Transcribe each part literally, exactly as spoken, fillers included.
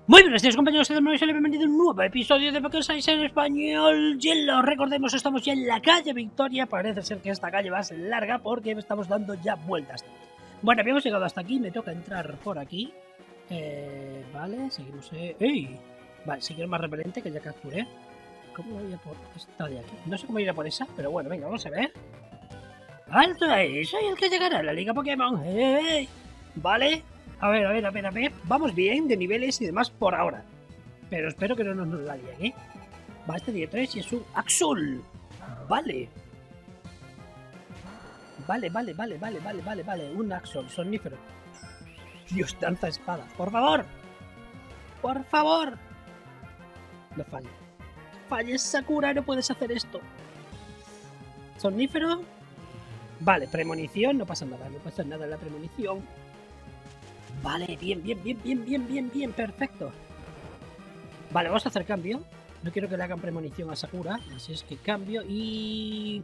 Muy buenos días, compañeros, bienvenidos a un nuevo episodio de Pokémon Science en español. Hielo, recordemos, estamos ya en la calle Victoria. Parece ser que esta calle va a ser larga porque estamos dando ya vueltas. Bueno, habíamos llegado hasta aquí, me toca entrar por aquí. Eh, vale, seguimos. Eh, ¡Ey! Vale, si quiero más repelente que ya capturé. ¿Cómo voy a por esta de aquí? No sé cómo ir a por esa, pero bueno, venga, vamos a ver. ¡Alto ahí! Soy el que llegará a la Liga Pokémon. ¡Hey! Vale. A ver, a ver, a ver, a ver. Vamos bien de niveles y demás por ahora. Pero espero que no nos la líen, ¿eh? Va, este día tres y es un Axul. Vale. Vale, vale, vale, vale, vale, vale, vale. Un Axol, sonífero. Dios, danza espada. ¡Por favor! ¡Por favor! No falle. Falles, Sakura, no puedes hacer esto. Sonífero. Vale, premonición, no pasa nada, no pasa nada en la premonición. Vale, bien, bien, bien, bien, bien, bien, bien, perfecto. Vale, vamos a hacer cambio. No quiero que le hagan premonición a Sakura, así es que cambio y...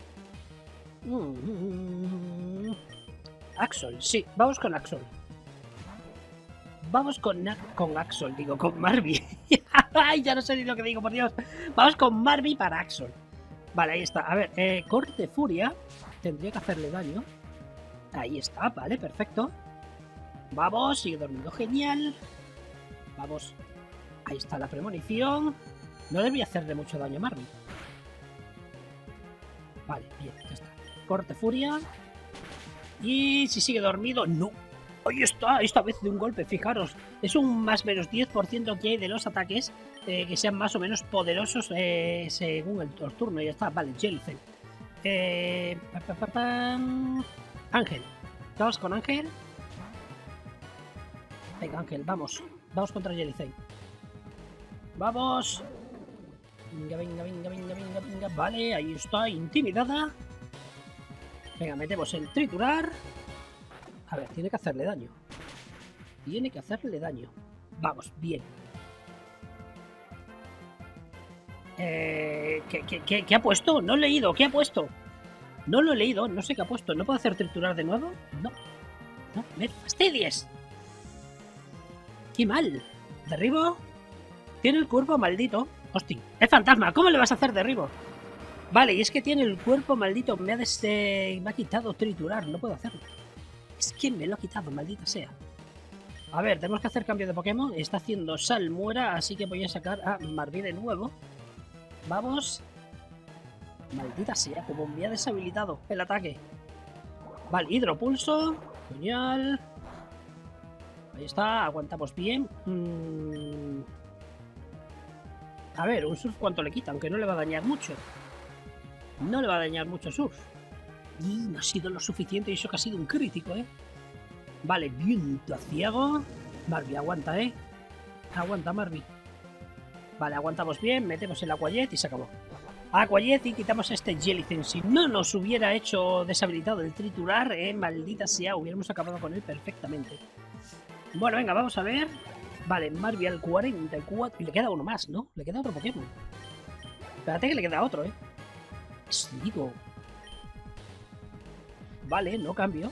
Mm, Axol, sí, vamos con Axol. Vamos con, con Axol, digo, con Marby. Ay, ya no sé ni lo que digo, por Dios. Vamos con Marby para Axol. Vale, ahí está. A ver, eh, corte furia. Tendría que hacerle daño. Ahí está, vale, perfecto. Vamos, sigue dormido, genial. Vamos. Ahí está la premonición. No debería hacerle mucho daño a Marby. Vale, bien, ya está. Corte furia. Y si sigue dormido, no. Ahí está, esta vez de un golpe, fijaros. Es un más menos diez por ciento que hay de los ataques eh, que sean más o menos poderosos eh, según el, el turno. Y ya está, vale, Jellicent. Eh, pa, pa, pa, pa. Ángel. Vamos con Ángel. Venga, Ángel, vamos. Vamos contra Jellicent. Vamos. Venga, venga, venga, venga, venga, venga. Vale, ahí está, intimidada. Venga, metemos el triturar. A ver, tiene que hacerle daño. Tiene que hacerle daño. Vamos, bien. Eh, ¿qué, qué, qué, ¿Qué ha puesto? No he leído. ¿Qué ha puesto? No lo he leído. No sé qué ha puesto. ¿No puedo hacer triturar de nuevo? No. No, me fastidies. Qué mal. ¿Derribo? Tiene el cuerpo maldito. Hostia, es fantasma. ¿Cómo le vas a hacer derribo? Vale, y es que tiene el cuerpo maldito. Me ha, des... me ha quitado triturar. No puedo hacerlo. Es que me lo ha quitado, maldita sea. A ver, tenemos que hacer cambio de Pokémon. Está haciendo Salmuera, así que voy a sacar a Marby de nuevo. Vamos. Maldita sea, como me ha deshabilitado el ataque. Vale, hidropulso. Genial. Ahí está, aguantamos bien. Mm... A ver, un surf cuánto le quita, aunque no le va a dañar mucho. No le va a dañar mucho surf. Y no ha sido lo suficiente, y eso que ha sido un crítico, ¿eh? Vale, viento ciego. Marby, aguanta, ¿eh? Aguanta, Marby. Vale, aguantamos bien, metemos el Aquajet y se acabó. Aquajet y quitamos este Jellicent. Si no nos hubiera hecho deshabilitado el triturar, eh, maldita sea, hubiéramos acabado con él perfectamente. Bueno, venga, vamos a ver. Vale, Marby al cuarenta y cuatro. Y le queda uno más, ¿no? Le queda otro Pokémon. Espérate que le queda otro, ¿eh? Sligo. Vale, no cambio.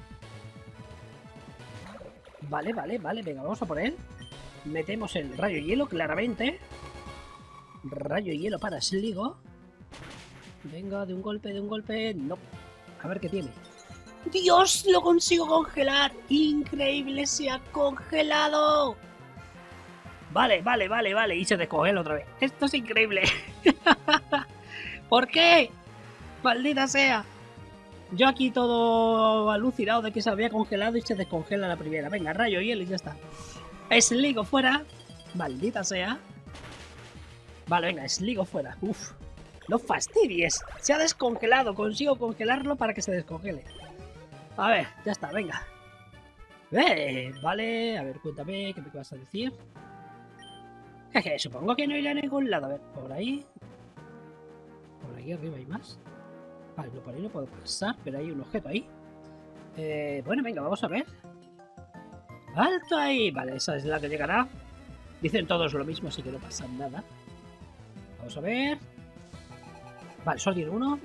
Vale, vale, vale. Venga, vamos a por él. Metemos el rayo hielo, claramente. Rayo hielo para Sligo. Venga, de un golpe, de un golpe. No. A ver qué tiene. ¡Dios! ¡Lo consigo congelar! ¡Increíble! ¡Se ha congelado! Vale, vale, vale, vale. Y se descongela otra vez. Esto es increíble. ¿Por qué? ¡Maldita sea! Yo aquí todo alucinado de que se había congelado y se descongela la primera. Venga, rayo hielo y ya está. Sligo fuera. Maldita sea. Vale, venga, Sligo fuera. Uf. No fastidies. Se ha descongelado. Consigo congelarlo para que se descongele. A ver, ya está, venga. Eh, vale, a ver, cuéntame, ¿qué me vas a decir? Jeje, supongo que no iré a ningún lado. A ver, por ahí. Por aquí arriba hay más. Vale, no, por ahí no puedo pasar, pero hay un objeto ahí. Eh, bueno, venga, vamos a ver. ¡Alto ahí! Vale, esa es la que llegará. Dicen todos lo mismo, así que no pasa nada. Vamos a ver. Vale, solo tiene uno.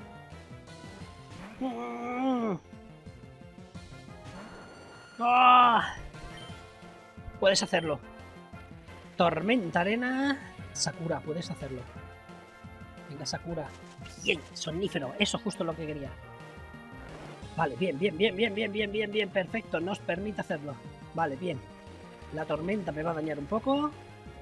¡Oh! Puedes hacerlo. Tormenta arena. Sakura, puedes hacerlo. Venga, Sakura. Bien, somnífero. Eso es justo lo que quería. Vale, bien, bien, bien, bien, bien, bien, bien, bien. Perfecto, nos permite hacerlo. Vale, bien. La tormenta me va a dañar un poco.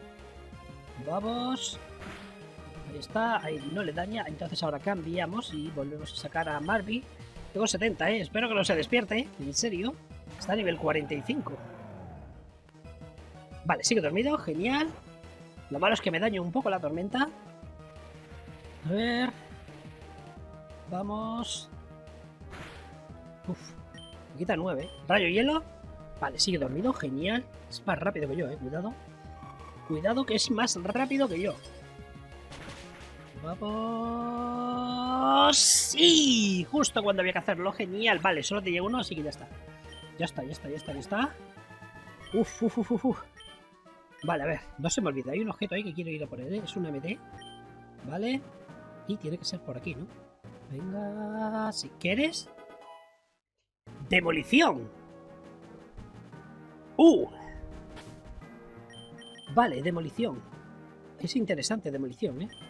Vamos. Ahí está, ahí no le daña. Entonces ahora cambiamos y volvemos a sacar a Marby. Tengo setenta, eh. Espero que no se despierte. En serio. Está a nivel cuarenta y cinco. Vale, sigue dormido. Genial. Lo malo es que me daño un poco la tormenta. A ver. Vamos. Uf. Me quita nueve. Rayo hielo. Vale, sigue dormido. Genial. Es más rápido que yo, eh. Cuidado. Cuidado que es más rápido que yo. Vamos. ¡Sí! Justo cuando había que hacerlo. Genial. Vale, solo te llega uno, así que ya está. Ya está, ya está, ya está, ya está. Uf, uf, uf, uf. Vale, a ver. No se me olvida. Hay un objeto ahí que quiero ir a por él, ¿eh? Es un M T. Vale. Y tiene que ser por aquí, ¿no? Venga. Si quieres. Demolición. Uh. Vale, demolición. Es interesante demolición, ¿eh?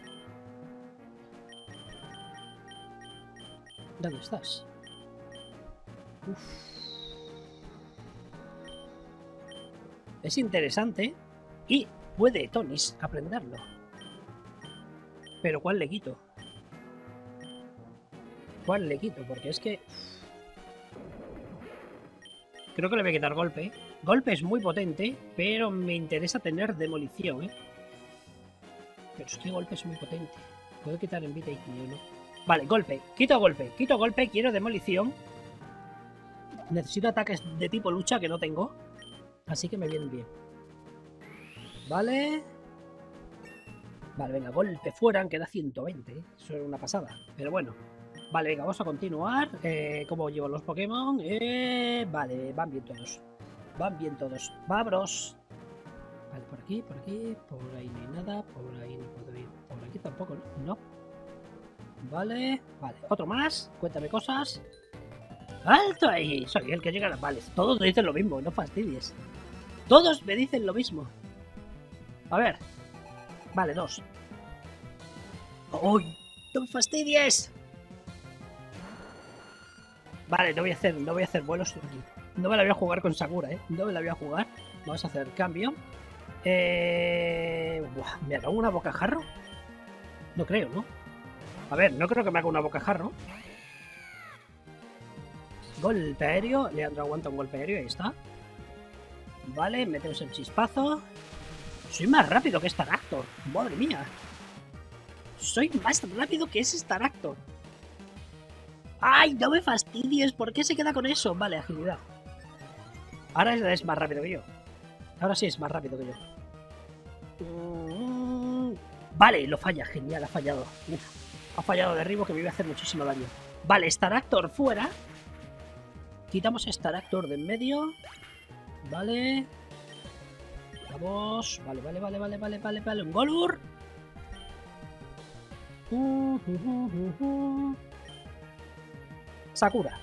¿Dónde estás? Uf. Es interesante y puede Tonis aprenderlo. Pero ¿cuál le quito? ¿Cuál le quito? Porque es que... Creo que le voy a quitar golpe. Golpe es muy potente, pero me interesa tener demolición, ¿eh? Pero es que golpe es muy potente. Puedo quitar en vida y no. Vale, golpe. Quito golpe. Quito golpe. Quiero demolición. Necesito ataques de tipo lucha que no tengo. Así que me vienen bien. Vale. Vale, venga, golpe fuera, aunque da ciento veinte. ¿eh? Eso es una pasada. Pero bueno. Vale, venga, vamos a continuar. Eh, ¿Cómo llevo los Pokémon? Eh, vale, van bien todos. Van bien todos. ¡Vámonos! Vale, por aquí, por aquí. Por ahí no hay nada. Por ahí no puedo ir. Por aquí tampoco, ¿no? No. Vale, vale. Otro más. Cuéntame cosas. ¡Alto ahí! Soy el que llega a las... Vale, todos me dicen lo mismo. No fastidies. Todos me dicen lo mismo. A ver. Vale, dos. ¡Uy! ¡No me fastidies! Vale, no voy a hacer, no voy a hacer vuelos aquí. No me la voy a jugar con Sakura, ¿eh? No me la voy a jugar. Vamos a hacer cambio. Eh... Buah, ¿me haga una bocajarro? No creo, ¿no? A ver, no creo que me haga una bocajarro. Golpe aéreo. Leandro aguanta un golpe aéreo, ahí está. Vale, metemos el chispazo. Soy más rápido que Staraptor. Madre mía. Soy más rápido que ese Staraptor. ¡Ay, no me fastidies! ¿Por qué se queda con eso? Vale, agilidad. Ahora es más rápido que yo. Ahora sí es más rápido que yo. Vale, lo falla. Genial, ha fallado. Uf, ha fallado derribo que me iba a hacer muchísimo daño. Vale, Staraptor fuera. Quitamos a Staraptor de en medio. Vale. Vamos. Vale, vale, vale, vale, vale, vale, vale. Un Golur. Uh, uh, uh, uh, uh. Sakura.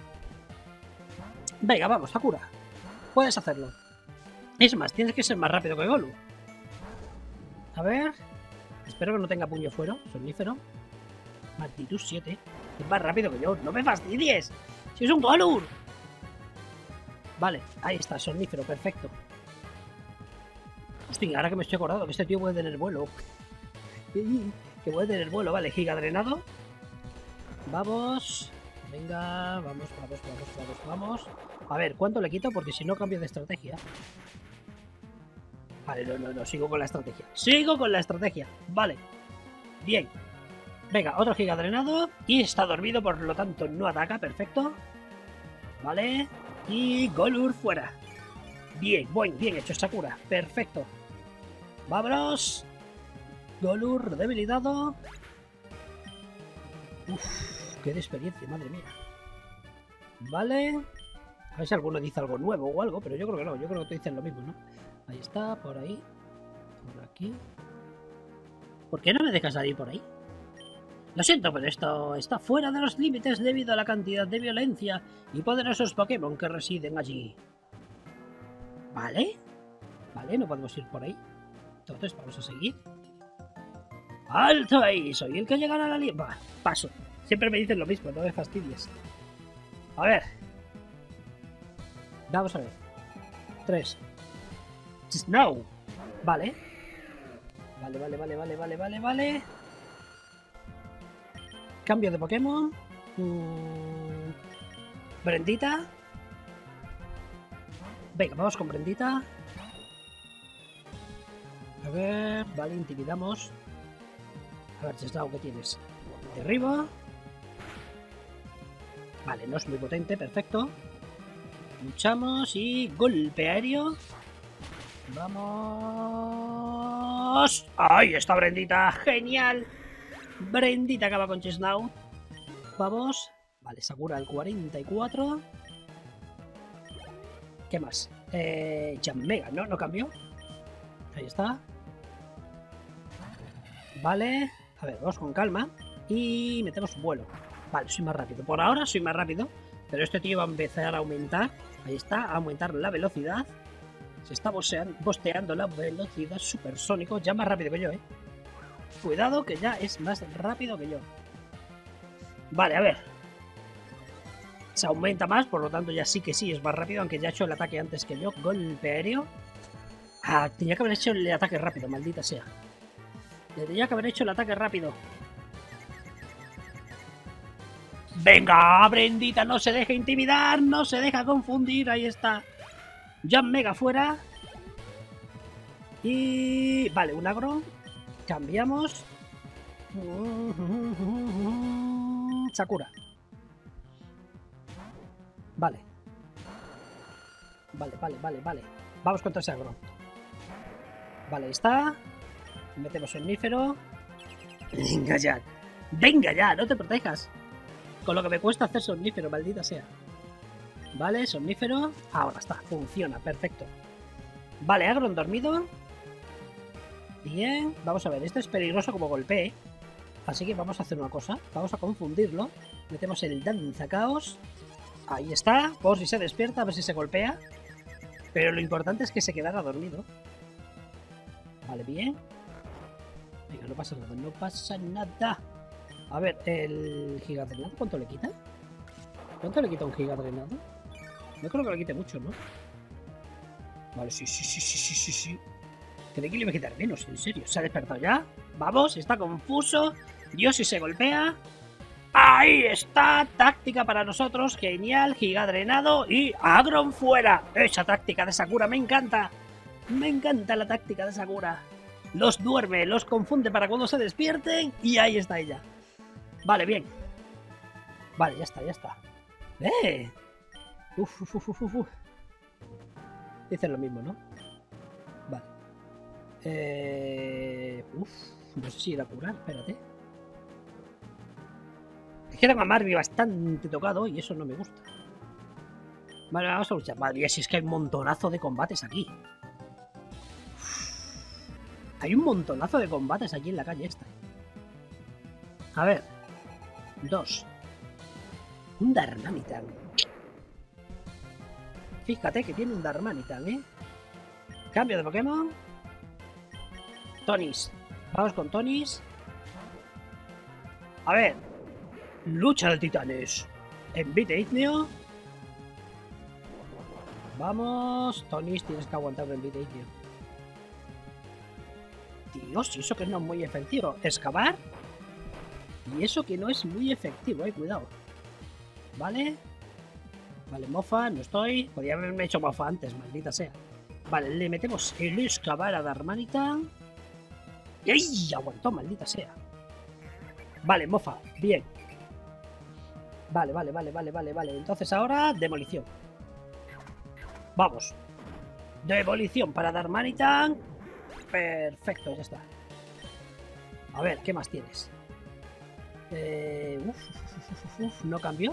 Venga, vamos, Sakura. Puedes hacerlo. Es más, tienes que ser más rápido que Golu. A ver. Espero que no tenga puño fuera. Somnífero. Maltitud siete. Es más rápido que yo. ¡No me fastidies! ¡Si es un Golur! Vale, ahí está, somnífero, perfecto. Hostia, ahora que me estoy acordando que este tío puede tener vuelo. Que puede tener vuelo, vale, giga drenado. Vamos. Venga, vamos, vamos, vamos, vamos, vamos. A ver, ¿cuánto le quito? Porque si no cambio de estrategia. Vale, no, no, no, sigo con la estrategia. Sigo con la estrategia, vale. Bien. Venga, otro giga drenado. Y está dormido, por lo tanto no ataca, perfecto. Vale. Y Golur fuera. Bien, buen, bien hecho, Sakura. Perfecto. Vámonos. Golur debilitado. Uff. Qué de experiencia, madre mía. Vale. A ver si alguno dice algo nuevo o algo, pero yo creo que no. Yo creo que te dicen lo mismo, ¿no? Ahí está, por ahí. Por aquí. ¿Por qué no me dejas salir por ahí? Lo siento, pero esto está fuera de los límites debido a la cantidad de violencia y poderosos Pokémon que residen allí. ¿Vale? Vale, no podemos ir por ahí. Entonces vamos a seguir. ¡Alto ahí! Soy el que llegará a la línea. Va, paso. Siempre me dicen lo mismo, no me fastidies. A ver. Vamos a ver. Tres. Snow. Vale. Vale, vale, vale, vale, vale, vale, vale. Cambio de Pokémon. Mm. Brendita. Venga, vamos con Brendita. A ver, vale, intimidamos. A ver, Chesnau, ¿qué tienes? Derriba. Vale, no es muy potente, perfecto. Luchamos y golpe aéreo. Vamos. ¡Ahí está Brendita! ¡Genial! Brendita acaba con Chesnau. Vamos. Vale, Sakura al cuarenta y cuatro. ¿Qué más? Eh, Yanmega, ¿no? ¿No cambió? Ahí está. Vale. A ver, vamos con calma. Y metemos vuelo. Vale, soy más rápido. Por ahora soy más rápido. Pero este tío va a empezar a aumentar. Ahí está, a aumentar la velocidad. Se está bosteando la velocidad supersónico. Ya más rápido que yo, ¿eh? Cuidado que ya es más rápido que yo. Vale, a ver. Se aumenta más, por lo tanto ya sí que sí es más rápido, aunque ya ha hecho el ataque antes que yo. Golpe aéreo. Ah, tenía que haber hecho el ataque rápido, maldita sea. Le tenía que haber hecho el ataque rápido. Venga, Brendita, no se deja intimidar, no se deja confundir, ahí está. Yanmega fuera. Y... vale, un agro. Cambiamos. Sakura. Vale. Vale, vale, vale, vale. Vamos contra ese agro. Vale, ahí está. Metemos somnífero. Venga ya. Venga ya, no te protejas. Con lo que me cuesta hacer somnífero, maldita sea. Vale, somnífero. Ahora está, funciona, perfecto. Vale, Agron dormido. Bien, vamos a ver, esto es peligroso como golpee. Así que vamos a hacer una cosa. Vamos a confundirlo. Metemos el danza caos. Ahí está, por si se despierta, a ver si se golpea. Pero lo importante es que se quedara dormido. Vale, bien. Venga, no pasa nada, no pasa nada. A ver, el gigadrenado, ¿cuánto le quita? ¿Cuánto le quita un gigadrenado? No creo que le quite mucho, ¿no? Vale, sí, sí, sí, sí, sí, sí, sí. Creí que le iba a quitar menos, en serio. ¿Se ha despertado ya? Vamos, está confuso. Dios, si se golpea. ¡Ahí está! Táctica para nosotros. Genial, gigadrenado y Agron fuera. Esa táctica de Sakura me encanta. Me encanta la táctica de Sakura. Los duerme, los confunde para cuando se despierten y ahí está ella. Vale, bien. Vale, ya está, ya está. ¡Eh! Uf, uf, uf, uf, uf. Dicen lo mismo, ¿no? Vale. Eh... Uf, no sé si ir a curar, espérate. Es que tengo a Marby bastante tocado y eso no me gusta. Vale, vamos a luchar. Madre mía, si es que hay un montonazo de combates aquí. Uf. Hay un montonazo de combates aquí en la calle esta. A ver. Dos. Un Darmanitan. Fíjate que tiene un Darmanitan, ¿eh? Cambio de Pokémon. Tonis. Vamos con Tonis. A ver. Lucha de titanes. Envite Igneo. Vamos. Tonis, tienes que aguantar un Envite Igneo. Dios, y eso que no es muy efectivo. Excavar. Y eso que no es muy efectivo, eh. Cuidado. Vale. Vale, mofa, no estoy. Podría haberme hecho mofa antes, maldita sea. Vale, le metemos el excavar a Darmanitan. ¡Y ahí! Aguantó, maldita sea. Vale, mofa, bien. Vale, vale, vale, vale, vale, vale. Entonces ahora, demolición. Vamos. Demolición para Darmanitan. Perfecto, ya está. A ver, ¿qué más tienes? Eh, uf, uf, uf, uf, no cambió.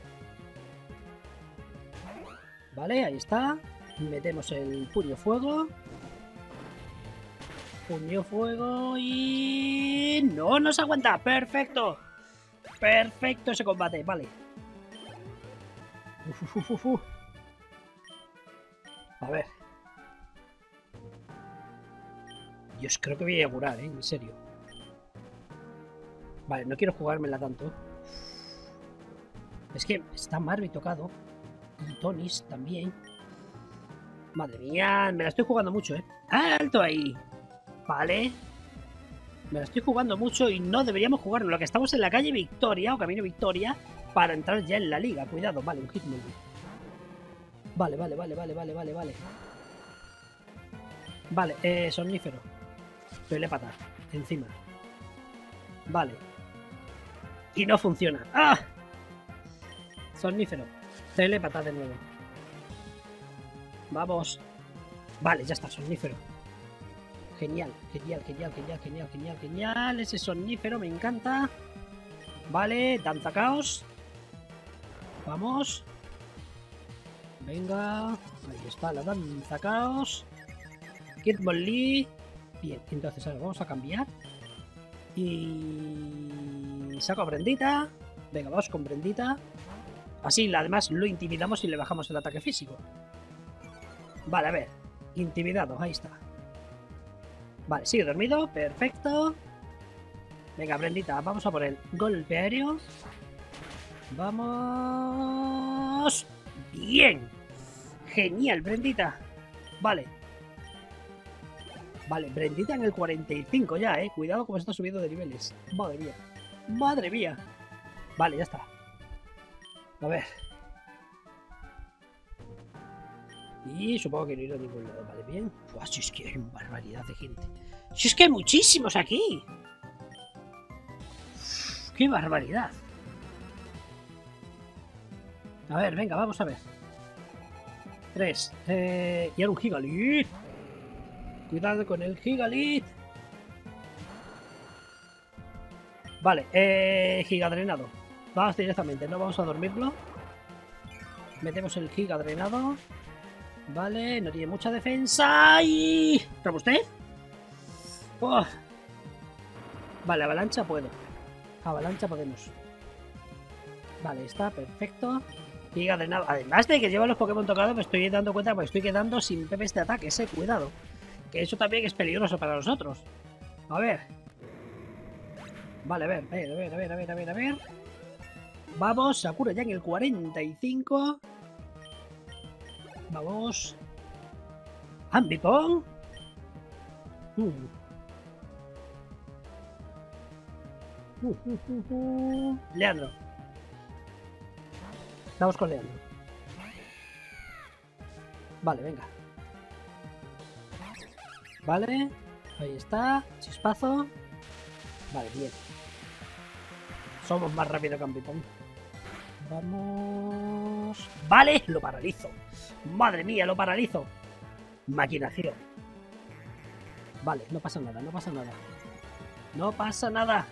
Vale, ahí está. Metemos el puño fuego. Puño fuego y... ¡No nos aguanta! ¡Perfecto! ¡Perfecto ese combate! Vale. Uf, uf, uf, uf. A ver. Dios, creo que voy a curar, ¿eh? En serio. Vale, no quiero jugármela tanto. Es que está Marby tocado. Y Tonis también. Madre mía, me la estoy jugando mucho, ¿eh? ¡Alto ahí! Vale. Me la estoy jugando mucho y no deberíamos jugar. Lo que estamos en la calle Victoria o camino Victoria para entrar ya en la liga. Cuidado, vale, un Hitmonlee. Vale, vale, vale, vale, vale, vale, vale. Vale, eh, somnífero. Telépata, encima. Vale. Y no funciona. ¡Ah! Somnífero. Telépata de nuevo. Vamos. Vale, ya está, somnífero. Genial, genial, genial, genial, genial, genial, genial. Ese somnífero me encanta. Vale, danza caos. Vamos. Venga. Ahí está la danza caos. Hitmonlee. Bien, entonces ahora vamos a cambiar. Y saco a Brendita. Venga, vamos con Brendita. Así, además, lo intimidamos y le bajamos el ataque físico. Vale, a ver. Intimidado, ahí está. Vale, sigue dormido. Perfecto. Venga, Brendita, vamos a por el golpe aéreo. Vamos. Bien. Genial, Brendita. Vale. Vale, Brendita en el cuarenta y cinco ya, eh. Cuidado como está subiendo de niveles. Madre mía. Madre mía. Vale, ya está. A ver. Y supongo que no irá a ningún lado. Vale, bien. Uf, si es que hay una barbaridad de gente. Si es que hay muchísimos aquí. Uf, ¡qué barbaridad! A ver, venga, vamos a ver. Tres. Eh, y ahora un Gigalith. Cuidado con el Gigalith. Vale, eh, Gigadrenado. Vamos directamente, no vamos a dormirlo. Metemos el Gigadrenado. Vale, no tiene mucha defensa. Y... ¿Robustez? Oh. Vale, avalancha puedo. Avalancha podemos. Vale, está perfecto. Gigadrenado. Además de que lleva los Pokémon tocados, me estoy dando cuenta que me estoy quedando sin P Ps de ataque. Ese cuidado. Que eso también es peligroso para nosotros. A ver. Vale, a ver, a ver, a ver, a ver, a ver, a ver, a ver. Vamos, Sakura ya en el cuarenta y cinco. Vamos. Ambipom. Uh. Uh, uh, uh, uh. Leandro. Vamos con Leandro. Vale, venga. Vale. Ahí está. Chispazo. Vale, bien. Somos más rápido que Ambipom. Vamos... Vale, lo paralizo. Madre mía, lo paralizo. Maquinación. Vale, no pasa nada, no pasa nada. No pasa nada.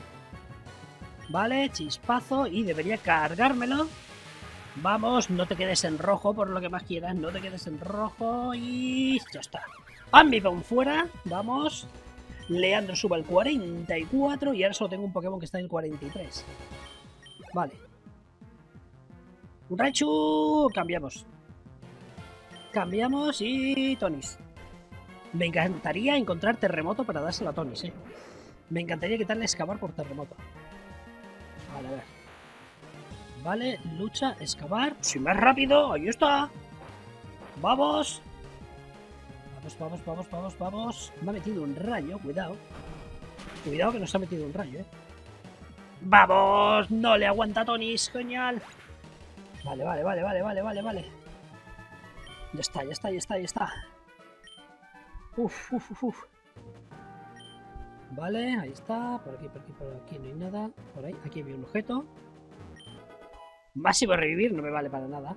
Vale, chispazo. Y debería cargármelo. Vamos, no te quedes en rojo por lo que más quieras. No te quedes en rojo. Y ya está. Ambipom fuera. Vamos. Leandro sube al cuarenta y cuatro. Y ahora solo tengo un Pokémon que está en el cuarenta y tres. Vale. Un Raichu. Cambiamos. Cambiamos y... Tonis. Me encantaría encontrar terremoto para dárselo a Tonis, eh. Me encantaría quitarle excavar por terremoto. Vale, a ver. Vale, lucha, excavar. Soy más rápido. Ahí está. Vamos. Vamos, vamos, vamos, vamos, vamos. Me ha metido un rayo, cuidado. Cuidado que nos ha metido un rayo, eh. ¡Vamos! No le aguanta a Tonis, genial. Vale, vale, vale, vale, vale, vale, vale. Ya está, ya está, ya está, ya está. Uf, uf, uf, uf. Vale, ahí está. Por aquí, por aquí, por aquí no hay nada. Por ahí, aquí hay un objeto. Máximo revivir no me vale para nada.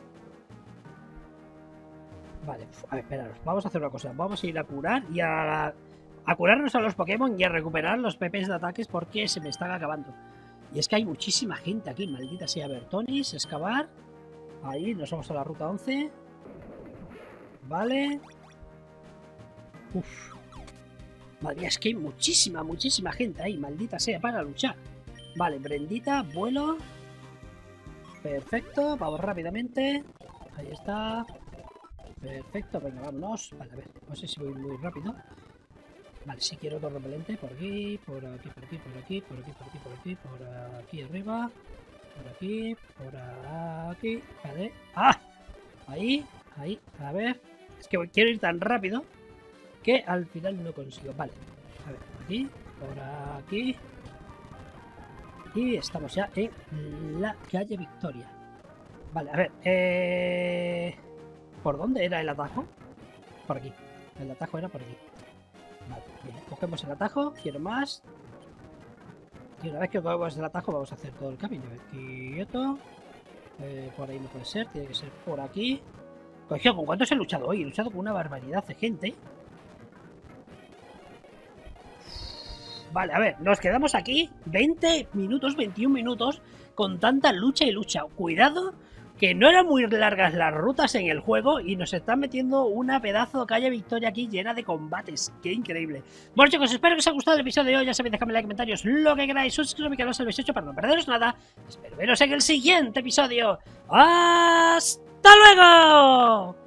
Vale, a ver, esperaros. Vamos a hacer una cosa. Vamos a ir a curar y a, a curarnos a los Pokémon y a recuperar los P Ps de ataques porque se me están acabando. Y es que hay muchísima gente aquí, maldita sea. A ver, Tonis, excavar. Ahí, nos vamos a la ruta once. Vale. Uf. Madre mía, es que hay muchísima, muchísima gente ahí, maldita sea, para luchar. Vale, Brendita, vuelo. Perfecto, vamos rápidamente. Ahí está. Perfecto, venga, vámonos. Vale, a ver, no sé si voy muy rápido. Vale, si quiero otro repelente, por aquí, por aquí, por aquí, por aquí, por aquí, por aquí, por aquí, por aquí arriba, por aquí, por aquí, vale. ¡Ah! Ahí, ahí, a ver. Es que quiero ir tan rápido que al final no consigo. Vale, a ver, por aquí, por aquí. Y estamos ya en la calle Victoria. Vale, a ver, eh... ¿por dónde era el atajo? Por aquí, el atajo era por aquí. Vale, bien, cogemos el atajo, quiero más. Y una vez que cogemos el atajo vamos a hacer todo el camino. Quieto. Eh, por ahí no puede ser, tiene que ser por aquí. Coño, ¿con cuántos he luchado hoy? He luchado con una barbaridad de gente. Vale, a ver, nos quedamos aquí veinte minutos, veintiún minutos con tanta lucha y lucha. Cuidado, que no eran muy largas las rutas en el juego y nos están metiendo una pedazo de calle Victoria aquí llena de combates. ¡Qué increíble! Bueno, chicos, espero que os haya gustado el episodio de hoy. Ya sabéis, dejadme en los comentarios lo que queráis. Suscribiros a mi canal si lo habéis hecho para no perderos nada. Espero veros en el siguiente episodio. ¡Hasta luego!